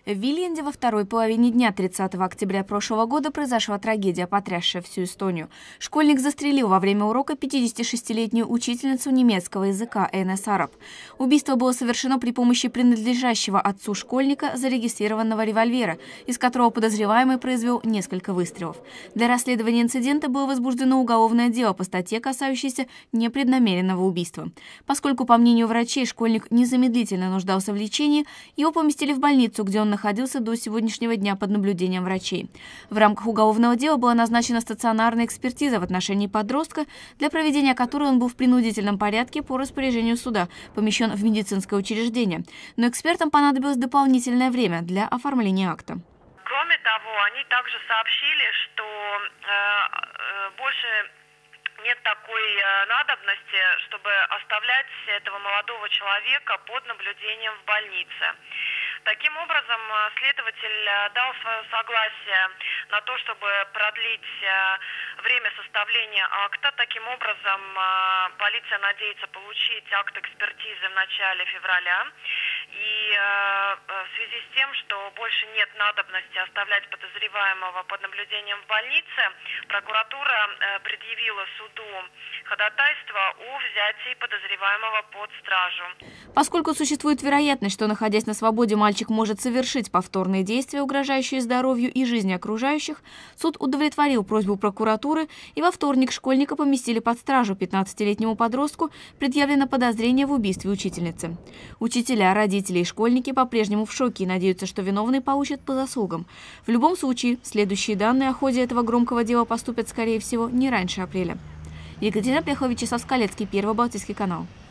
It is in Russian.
В Виленде во второй половине дня 30 октября прошлого года произошла трагедия, потрясшая всю Эстонию. Школьник застрелил во время урока 56-летнюю учительницу немецкого языка Энес Араб. Убийство было совершено при помощи принадлежащего отцу школьника зарегистрированного револьвера, из которого подозреваемый произвел несколько выстрелов. Для расследования инцидента было возбуждено уголовное дело по статье, касающейся непреднамеренного убийства. Поскольку, по мнению врачей, школьник незамедлительно нуждался в лечении, его поместили в больницу, где он находился до сегодняшнего дня под наблюдением врачей. В рамках уголовного дела была назначена стационарная экспертиза в отношении подростка, для проведения которой он был в принудительном порядке по распоряжению суда помещен в медицинское учреждение. Но экспертам понадобилось дополнительное время для оформления акта. Кроме того, они также сообщили, что больше нет такой надобности, чтобы оставлять этого молодого человека под наблюдением в больнице. Таким образом, следователь дал свое согласие на то, чтобы продлить время составления акта. Таким образом, полиция надеется получить акт экспертизы в начале февраля. И в связи с тем, что больше нет надобности оставлять подозреваемого под наблюдением в больнице, прокуратура предъявила суду ходатайство о взятии подозреваемого под стражу. Поскольку существует вероятность, что, находясь на свободе, мальчик может совершить повторные действия, угрожающие здоровью и жизни окружающих, суд удовлетворил просьбу прокуратуры, и во вторник школьника поместили под стражу. 15-летнему подростку предъявлено подозрение в убийстве учительницы. Учителя, родители и школьники по-прежнему в шоке и надеются, что виновный получит по заслугам. В любом случае, следующие данные о ходе этого громкого дела поступят, скорее всего, не раньше апреля. Екатерина Пехова, Вячеслав Скалецкий, Первый Балтийский канал.